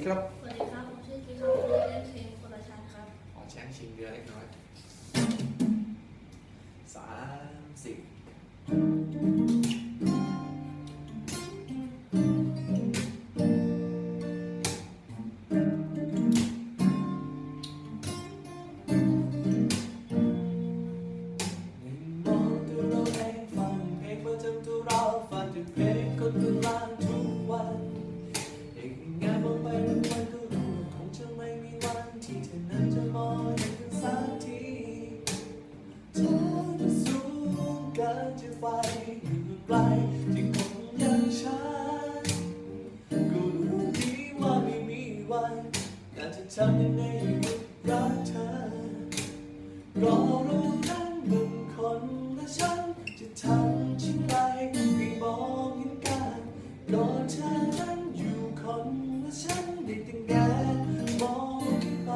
ครับสวัสดีครับผมชื่อกิ๊กครับผมเล่นเพลงคนละชั้นครับขอแช้งชิงเรือเล็กน้อย30มองตัวเราเองฟังเพลงประจำตัวเราฟังแต่เพลงคนกลางทุกวันอีกงานมองไปวันก็รู้คงจะไม่มีวันที่เธอนั้นจะมองเห็นสักทีเธอจะสูงเกินจะไฟอยู่ไกลที่คนอย่างฉันก็รู้ดีว่าไม่มีวันแต่จะทำยังไงให้หยุดรักเธอก็รู้นั้นมึงคนและฉันจะทำชิ้นไรให้มองเห็นกันก็เธอนั้นอยู่คนและฉันได้แต่แงมองขึ้นไป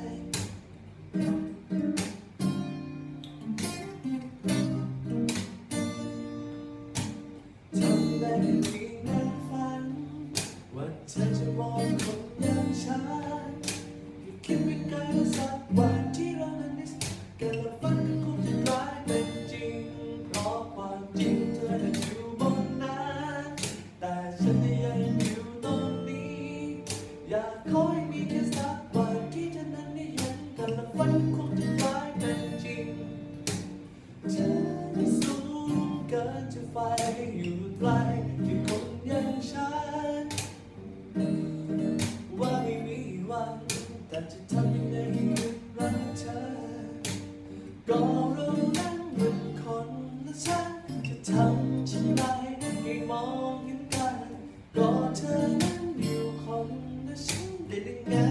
ทำได้เพียงนั่งฝันว่าเธอจะมองคนอย่างฉันคิดไม่ไกลว่าสักวันที่เรานั้นได้กันและฝันก็คงจะกลายเป็นจริงเพราะความจริงเธอนั้นอยู่บนนั้นแต่ฉันยังอยู่ตรงนี้อยากขอให้มีแค่สักวันที่เธอนั้นได้เห็นกันและฝันก็คงจะกลายเป็นจริงเธอได้สูงเกินจะไฟอยู่ไกลที่คนอย่างฉันว่าไม่มีวันแต่จะทำยังไงให้หยุดรักเธอก็รู้นั้นเป็นคนและฉันจะทำฉันไรให้มองเห็นกันก็เธอนั้นอยู่คนและฉันได้ยังไง